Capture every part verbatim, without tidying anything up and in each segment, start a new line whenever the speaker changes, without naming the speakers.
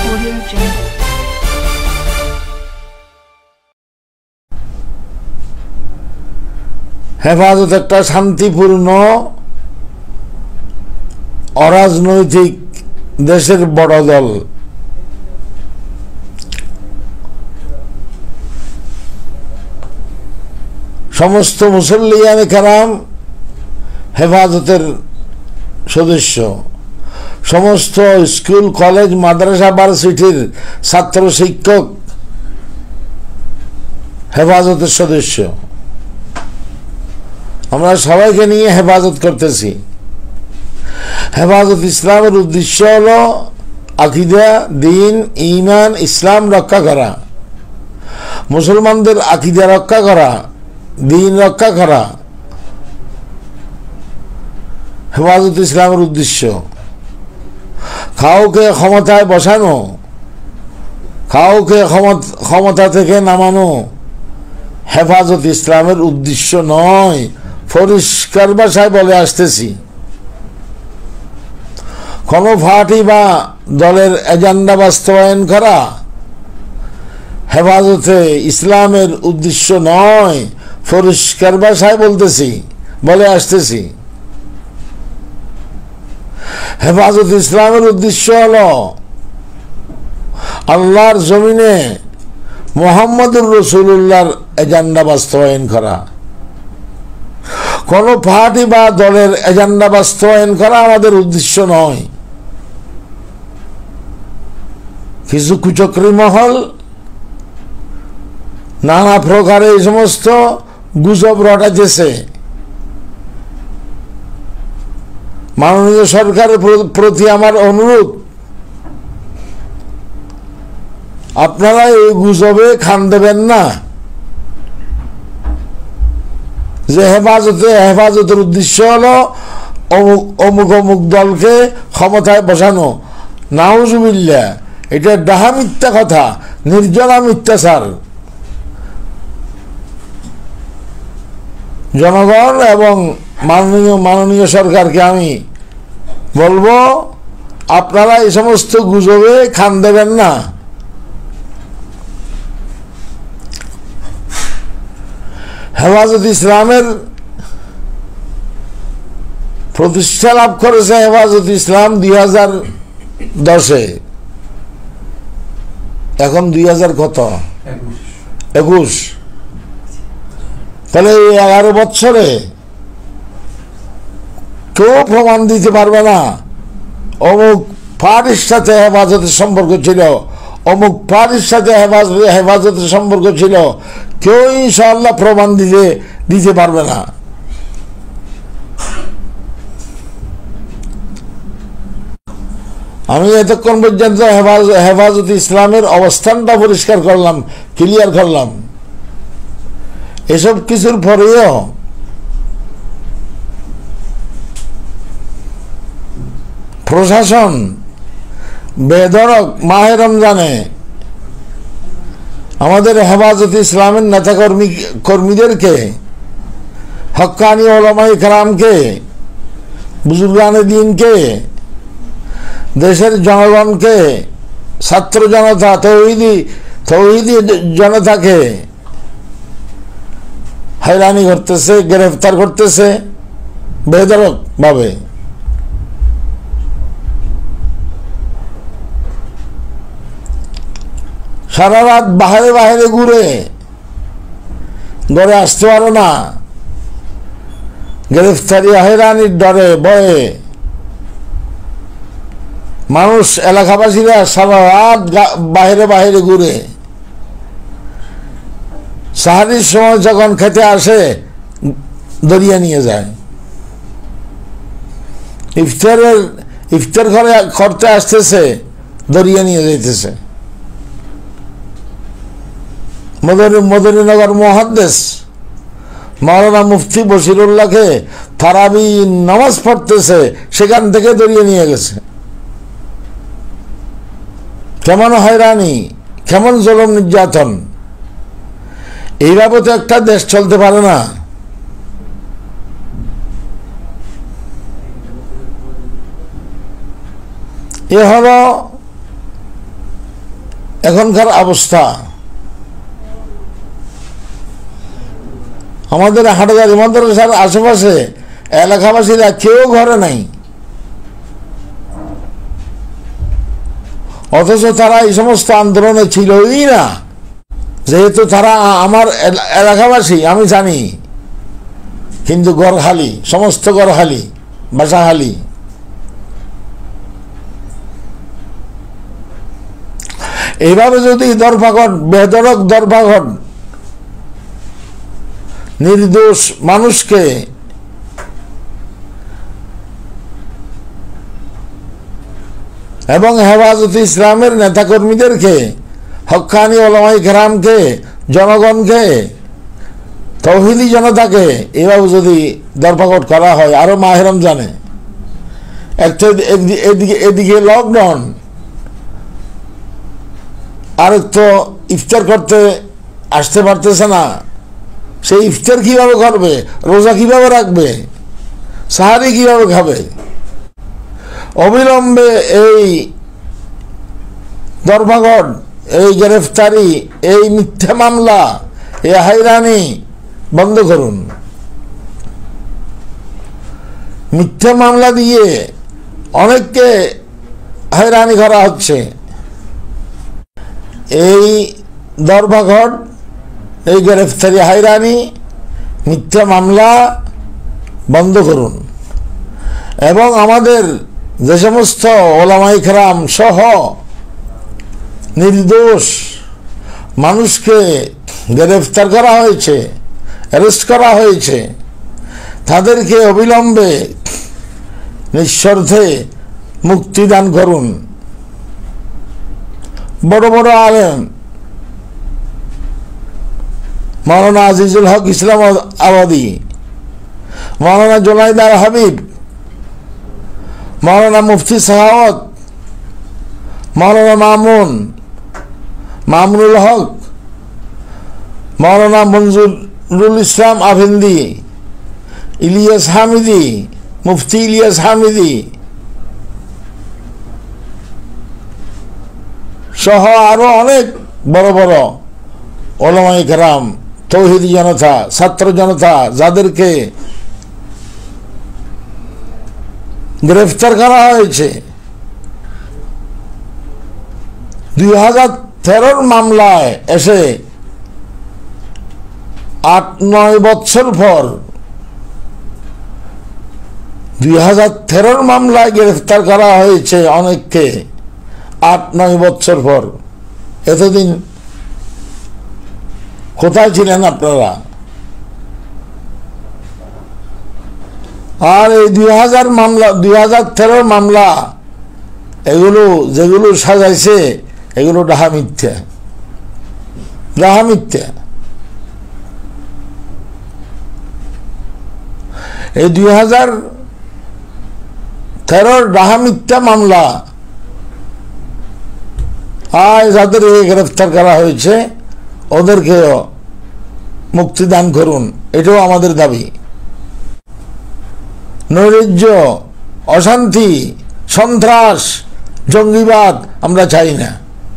Audio Jungle.
হেফাজত একটা শান্তিপূর্ণ অরাজনৈতিক দেশের বড় দল। সমস্ত মুসল্লিয়ানে কেরাম হেফাজতের সদস্য, সমস্ত স্কুল কলেজ মাদ্রাসা ভার্সিটির ছাত্র শিক্ষক হেফাজতের সদস্য। আমরা সবাইকে নিয়ে হেফাজত করতেছি। হেফাজত ইসলামের উদ্দেশ্য হলো আকিদা, দিন, ঈমান, ইসলাম রক্ষা করা, মুসলমানদের আকিদা রক্ষা করা, দিন রক্ষা করা হেফাজত ইসলামের উদ্দেশ্য। কাউকে ক্ষমতায় বসানো, কাউকে ক্ষমতা থেকে নামানো হেফাজত ইসলামের উদ্দেশ্য নয়। পরিষ্কার ভাষায় বলে আসতেছি, কোন পার্টি বা দলের এজেন্ডা বাস্তবায়ন করা হেফাজতে ইসলামের উদ্দেশ্য নয়। পরিষ্কার ভাষায় বলতেছি, বলে আসতেছি, হেফাজত ইসলামের উদ্দেশ্য হলো আল্লাহর জমিনে মুহাম্মদুর রাসূলুল্লাহর এজেন্ডা বাস্তবায়ন করা। কোন পার্টি বা দলের এজেন্ডা বাস্তবায়ন করা আমাদের উদ্দেশ্য নয়। কিছু কুচক্রী মহল নানা প্রকারে এই সমস্ত গুজব রটাইতেছে। মাননীয় সরকারের প্রতি আমার অনুরোধ, আপনারা এই গুজবে খান দেবেন না যে হেফাজতে হেফাজতের উদ্দেশ্য হলো অমুক অমুক অমুক দলকে ক্ষমতায় বসানো। নাউজুবিল্লাহ, এটা ডাহা মিথ্যা কথা, নির্জলা মিথ্যাচার। জনগণ এবং মাননীয় মাননীয় সরকারকে আমি বলবো, আপনারা এই সমস্ত গুজবে খান দেবেন না। হেফাজত ইসলামের প্রতিষ্ঠা লাভ করেছে হেফাজত ইসলাম দুই হাজার দশে, এখন দুই হাজার কত একুশ, তাহলে এই এগারো বছরে কেউ প্রমাণ দিতে পারবে না অমুক পার্টির সাথে হেফাজতের সম্পর্ক ছিল, অমুক পার্টির সাথে হেফাজত হেফাজতের সম্পর্ক ছিল। কেউ ইনশাআল্লাহ প্রমাণ দিতে দিতে পারবে না। আমি এতক্ষণ পর্যন্ত হেফাজত ইসলামের অবস্থানটা পরিষ্কার করলাম, ক্লিয়ার করলাম। এসব কিছুর পরেও প্রশাসন বেধড়ক মাহে রমজানে আমাদের হেফাজত ইসলামের নেতা কর্মী কর্মীদেরকে, হক্কানি ওলামায়ে কেরামকে, বুজুর্গানে দ্বীনকে, দেশের জনগণকে, ছাত্র জনতা, তৌহিদি তৌহিদি জনতাকে হয়রানি করতেছে, গ্রেফতার করতেছে বেধড়ক ভাবে। সারা রাত বাহিরে বাহিরে ঘুরে ঘরে আসতে পারো না, গ্রেফতারি হয়রানির ডরে ভয়ে মানুষ, এলাকাবাসীরা সারা রাত বাহিরে বাহিরে ঘুরে। সাহারির সময় যখন খেতে আসে দরিয়া নিয়ে যায়, ইফতারের ইফতার ঘরে করতে আসতেছে দরিয়া নিয়ে যাইতেছে। মদনীনগর মুহাদ্দিস মাওলানা মুফতি বশিরুল্লাহকে তারাবি নামাজ পড়তেছে, সেখান থেকে দরিয়ে নিয়ে গেছে। কেমন হয়রানি, কেমন জুলুম নির্যাতন! এইভাবে তো একটা দেশ চলতে পারে না। এ হলো এখনকার অবস্থা। আমাদের হাটগাড়ি মাদ্রাসার আশেপাশে এলাকাবাসীরা কেউ ঘরে নাই, অথচ তারা এই সমস্ত আন্দোলনে ছিলই না। যেহেতু তারা আমার এলাকাবাসী আমি জানি, কিন্তু ঘর খালি, সমস্ত ঘর খালি, বাসা খালি। এইভাবে যদি ধরপাকড়, বেধড়ক ধরপাকড় নির্দোষ মানুষকে এবং হেফাজতে ইসলামের নেতাকর্মীদেরকে, হক্কানি ওলামায়ে কেরামকে, জনগণকে, তৌহিদি জনতাকে এভাবে যদি ধরপাকড় করা হয়, আরো মাহে রমজানে, একটা এদিকে এদিকে লকডাউন, আর তো ইফতার করতে আসতে পারতেছে না, সেই ইফতার কিভাবে করবে, রোজা কিভাবে রাখবে, সাহারি কিভাবে খাবে? অবিলম্বে এই ধরপাকড়, এই গ্রেফতারি, এই মিথ্যা মামলা, এই হয়রানি বন্ধ করুন। মিথ্যা মামলা দিয়ে অনেককে হয়রানি করা হচ্ছে। এই ধরপাকড়, এই গ্রেফতারি, হয়রানি, মিথ্যা মামলা বন্ধ করুন এবং আমাদের যে সমস্ত ওলামায়ে কেরাম সহ নির্দোষ মানুষকে গ্রেফতার করা হয়েছে, অ্যারেস্ট করা হয়েছে, তাদেরকে অবিলম্বে নিঃশর্তে মুক্তিদান করুন। বড় বড় আলেম মাওলানা আজিজুল হক ইসলাম আবাদী, মাওলানা জুনাইদ আল হাবিব, মাওলানা মুফতি সাহাওয়াত, মাওলানা মামুন, মামুনুল হক, মাওলানা মঞ্জুরুল ইসলাম আফেন্দি, ইলিয়াস হামিদি, মুফতি ইলিয়াস হামিদি সহ আরো অনেক বড় বড় ওলামায়ে কেরাম, তৌহিদি জনতা, ছাত্র জনতা, যাদেরকে গ্রেফতার করা হয়েছে দুই হাজার তেরোর মামলায় এসে আট নয় বছর পর, দুই হাজার তেরোর মামলায় গ্রেফতার করা হয়েছে অনেককে আট নয় বছর পর। এতদিন কোথায় ছিলেন আপনারা? আর এই দুই হাজার মামলা, দুই হাজার তেরোর মামলা, এগুলো যেগুলো সাজাইছে এগুলো ডাহা মিথ্যা, ডাহা মিথ্যা। এই দুই হাজার তেরোর ডাহা মিথ্যা মামলা আর যাদের গ্রেফতার করা হয়েছে ওদেরকেও মুক্তিদান করুন, এটাও আমাদের দাবি। নৈরাজ্য, অশান্তি, সন্ত্রাস, জঙ্গিবাদ আমরা চাই না।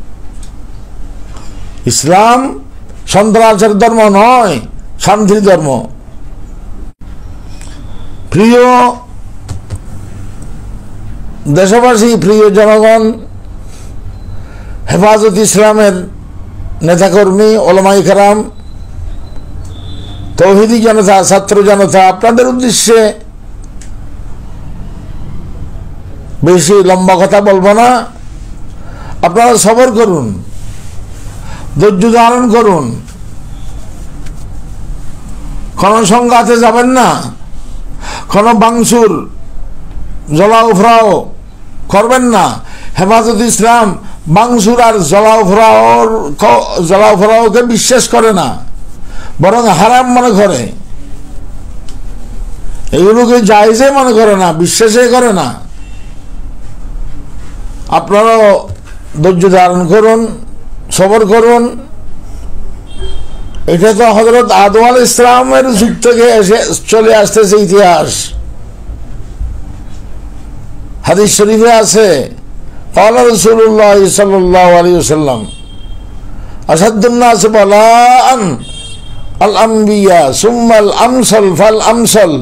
ইসলাম সন্ত্রাসের ধর্ম নয়, শান্তির ধর্ম। প্রিয় দেশবাসী, প্রিয় জনগণ, হেফাজত ইসলামের নেতাকর্মী, ওলামায়ে কেরাম, তৌহিদি জনতা, ছাত্র জনতা, আপনাদের উদ্দেশ্যে বেশি লম্বা কথা বলবো না। আপনারা সবর করুন, ধৈর্য ধারণ করুন, কোন সংঘাতে যাবেন না, কোন ভাঙচুর জ্বলাও ফ্রাও করবেন না। হেফাজত ইসলাম ভাঙচুর আর জ্বলাও ফ্রাওর জ্বলাও ফ্রাওকে বিশ্বাস করে না, বরং হারাম মনে করে, এগুলোকে জায়েজে মনে করে না, বিশ্বাসে করে না। আপনারাও ধৈর্য ধারণ করুন, সবর করুন। এটা তো হযরত আদম আলাইহিস সালামের যুগ থেকে এসে চলে আসতেছে ইতিহাস। হাদিস শরীফে আছে, ক্বালা রাসূলুল্লাহ সাল্লাল্লাহু আলাইহি ওয়াসাল্লাম, আসাদুন নাস বালাআন আল আম্বিয়া সুম্মাল আমসাল ফাল আমসাল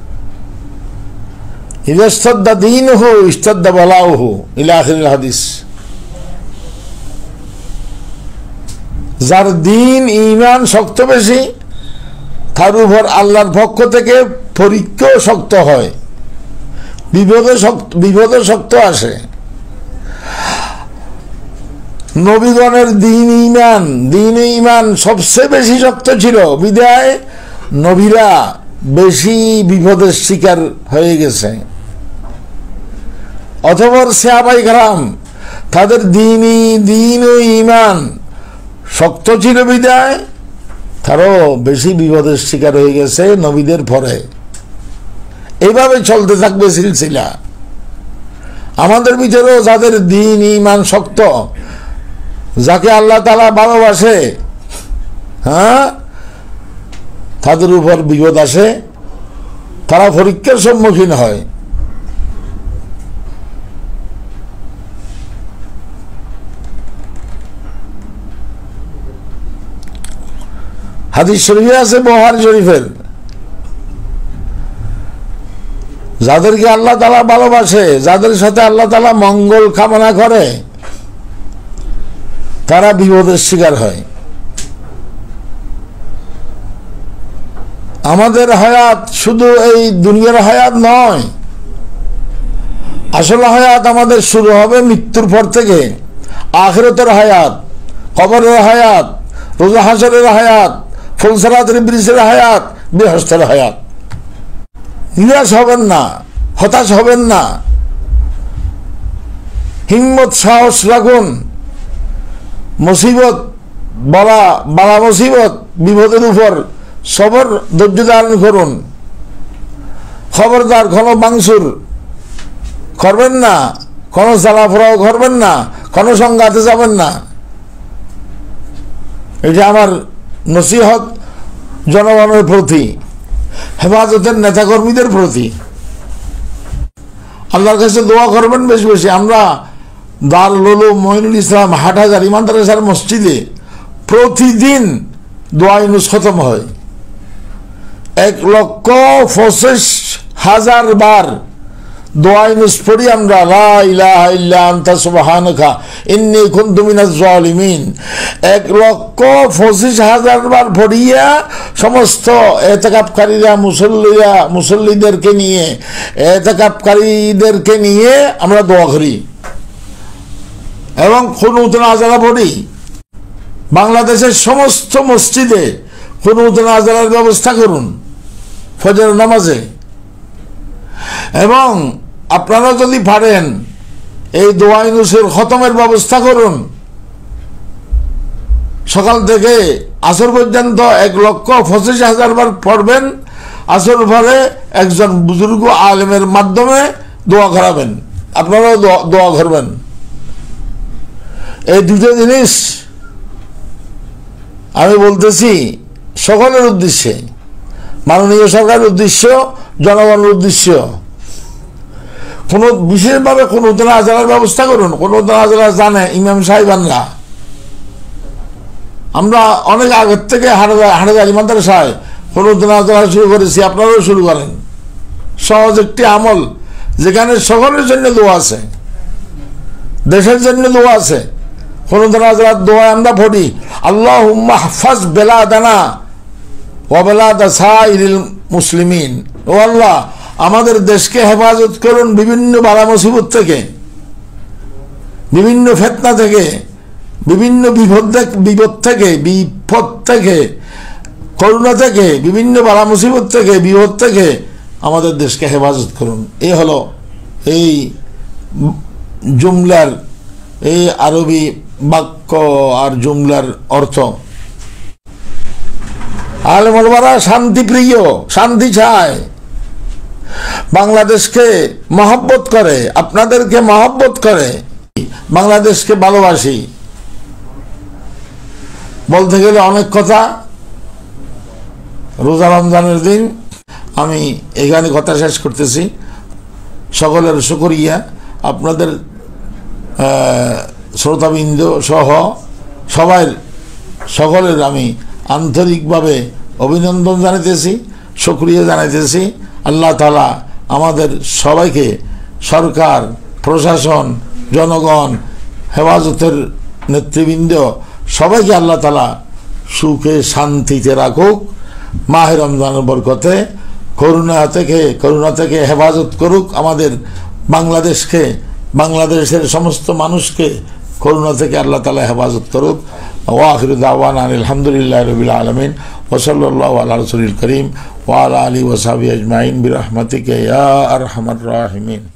ইযা ইসতাদ্দা দীনুহু ইসতাদ্দা বালাউহু ইলা আখিরিল হাদিস। যার দিন ঈমান শক্ত বেশি তার উপর আল্লাহর পক্ষ থেকে পরীক্ষাও শক্ত হয়, বিপদে শক্ত বিপদে শক্ত আসে। নবীগণের দিন ঈমান দিন ঈমান সবচেয়ে বেশি শক্ত ছিল বিধায় নবীরা বেশি বিপদের শিকার হয়ে গেছে। অতঃপর সাহাবায়ে কেরাম তাদের দিনই দিন ও ঈমান শক্ত ছিল বিধায় তারও বেশি বিপদের শিকার হয়ে গেছে নবীদের পরে। এইভাবে চলতে থাকবে সিলসিলা। আমাদের ভিতরেও যাদের দিন ঈমান শক্ত, যাকে আল্লাহ তাআলা ভালোবাসে, হ্যাঁ, তাদের উপর বিপদ আসে, তারা পরীক্ষার সম্মুখীন হয়। হাদিস শরীফে আছে, বুখারী শরীফের, যাদেরকে আল্লাহ তাআলা ভালোবাসে, যাদের সাথে আল্লাহ তাআলা মঙ্গল কামনা করে, তারা বিপদের শিকার হয়। আমাদের হায়াত শুধু এই দুনিয়ার হায়াত নয়, আসলে হায়াত আমাদের শুরু হবে মৃত্যুর পর থেকে। আখিরাতের হায়াত, কবরের হায়াত, রোজা হাশরের হায়াত, ফুলসিরাতের ব্রিজের হায়াত, বেহেশতের হায়াত। নিরাশ হবেন না, হতাশ হবেন না, হিম্মত সাহস রাখুন। মুসিবত, বলা বালা মুসিবত, বিপদের উপর সবর ধৈর্য ধারণ করুন। খবরদার কোনো বাংসুর করবেন না, কোনো জ্বালাফোড়াও করবেন না, কোনো সংঘাতে যাবেন না। এটা আমার নসিহত জনগণের প্রতি, হেফাজতের নেতাকর্মীদের প্রতি। আল্লাহর কাছে দোয়া করবেন বেশি বেশি। আমরা দারুল উলুম মঈনুল ইসলাম হাটহাজার ইমানদারের মসজিদে প্রতিদিন দোয়া ইউনুস খতম হয়। এক লক্ষ পঁচিশ হাজার বার দোয়া ইউনুস পড়ি আমরা, লা ইলাহা ইল্লা আনতা সুবহানাকা ইন্নী কুনতু মিনাজ জালিমিন। এক লক্ষ পঁচিশ হাজার বার পড়িয়া সমস্ত এতেকাফকারীরা, মুসল্লিরা, মুসল্লিদেরকে নিয়ে, এতেকাফকারীদেরকে নিয়ে আমরা দোয়া করি এবং কুনুত নাযিলা পড়ি। বাংলাদেশের সমস্ত মসজিদে কুনুত নাযিলার ব্যবস্থা করুন ফজর নামাজে। এবং আপনারা যদি পারেন এই দোয়া ইউনুসের খতমের ব্যবস্থা করুন। সকাল থেকে আসর পর্যন্ত এক লক্ষ পঁচিশ হাজার বার পড়বেন। আসর পরে একজন বুজুর্গ আলেমের মাধ্যমে দোয়া করাবেন, আপনারাও দোয়া করবেন। এই দুটো জিনিস আমি বলতেছি সকলের উদ্দেশ্যে, মাননীয় সরকারের উদ্দেশ্য, জনগণের উদ্দেশ্য। কোনো বিশেষভাবে কোনো নাযিলার ব্যবস্থা করুন। কোনো নাযিলা জানে ইমাম সাহেবানরা, আমরা অনেক আগের থেকে হাটহাজার ইমানদারের কোনো নাযিলা শুরু করেছি, আপনারাও শুরু করেন। সহজ একটি আমল, যেখানে সকলের জন্য দোয়া আছে, দেশের জন্য দোয়া আছে। কোনো নাযিলার দোয়া আমরা পড়ি, আল্লাহুম্মা হাফাজ বেলাদানা ওয়া বেলাদা সাইরিল মুসলিমিন। ও আল্লাহ, আমাদের দেশকে হেফাজত করুন বিভিন্ন বালা মুসিবত থেকে, বিভিন্ন ফিতনা থেকে, বিভিন্ন বিপদ বিপদ থেকে, বিপদ থেকে, করোনা থেকে, বিভিন্ন বালা মুসিবত থেকে, বিপদ থেকে আমাদের দেশকে হেফাজত করুন। এই হলো এই জুমলার, এই আরবি বাক্য আর জুমলার অর্থ। আলেম ওলামারা শান্তিপ্রিয়, শান্তি চায়, বাংলাদেশকে মহব্বত করে, আপনাদেরকে মহব্বত করে, বাংলাদেশকে ভালোবাসি। বলতে গেলে অনেক কথা। রোজা রমজানের দিন আমি এখানে কথা শেষ করতেছি। সকলের শুকরিয়া, আপনাদের শ্রোতাবৃন্দ সহ সবাই সকলের আমি আন্তরিকভাবে অভিনন্দন জানাইতেছি, শুকরিয়া জানাইতেছি। আল্লাহ তাআলা আমাদের সবাইকে, সরকার, প্রশাসন, জনগণ, হেফাজতের নেতৃবৃন্দ সবাইকে আল্লাহ তাআলা সুখে শান্তিতে রাখুক, মাহে রমজানের বরকতে করুণা থেকে করুণা থেকে হেফাজত করুক আমাদের বাংলাদেশকে, বাংলাদেশের সমস্ত মানুষকে করুণা থেকে আল্লাহ তাআলা হেফাজত করুক। ওয়া আখিরু দাওয়ানা আলহামদুলিল্লাহি রাব্বিল আলামিন ওয়া সাল্লাল্লাহু আলা রাসূলিল কারীম ওয়া আলা আলিহি ওয়া সাহবিহি আজমাইন বিরহমাতিকা ইয়া আরহামার রাহিমিন।